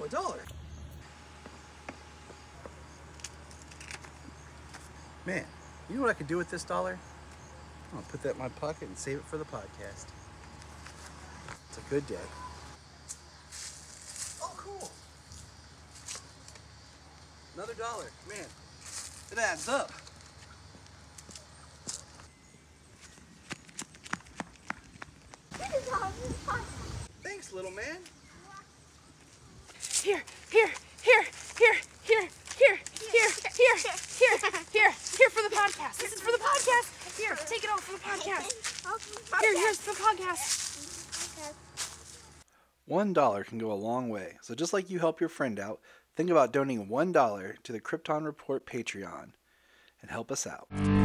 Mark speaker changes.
Speaker 1: $1. Man, you know what I could do with this dollar? I'm gonna put that in my pocket and save it for the podcast. It's a good day. Oh, cool. Another dollar. Man, it adds up. Thanks, little man.
Speaker 2: Here for the podcast. This is for the podcast. Here, take it all for the podcast. Here's the podcast.
Speaker 1: $1 can go a long way. So just like you help your friend out, think about donating $1 to the Krypton Report Patreon and help us out.